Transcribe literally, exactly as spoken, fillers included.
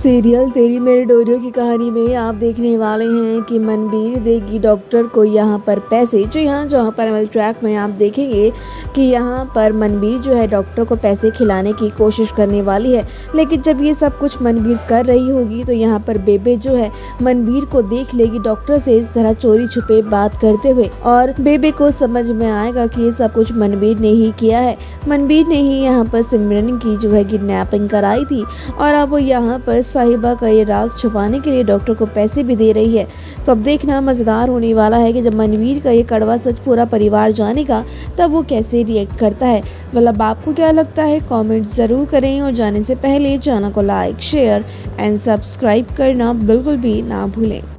Serial तेरी मेरी डोरियों की कहानी में आप देखने वाले हैं कि मनबीर देगी डॉक्टर को यहाँ पर पैसे। जो यहाँ जहाँ पर अमल ट्रैक में आप देखेंगे कि यहाँ पर मनबीर जो है डॉक्टर को पैसे खिलाने की कोशिश करने वाली है, लेकिन जब ये सब कुछ मनबीर कर रही होगी तो यहाँ पर बेबे जो है मनबीर को देख लेगी डॉक्टर से इस तरह चोरी छुपे बात करते हुए, और बेबे को समझ में आएगा कि ये सब कुछ मनबीर ने ही किया है। मनबीर ने ही यहाँ पर सिमरन की जो है किडनैपिंग कराई थी और अब वो यहाँ पर साहिबा का ये राज छुपाने के लिए डॉक्टर को पैसे भी दे रही है। तो अब देखना मज़ेदार होने वाला है कि जब मनबीर का ये कड़वा सच पूरा परिवार जानेगा तब वो कैसे रिएक्ट करता है। मतलब आपको क्या लगता है कमेंट ज़रूर करें, और जाने से पहले चैनल को लाइक शेयर एंड सब्सक्राइब करना बिल्कुल भी ना भूलें।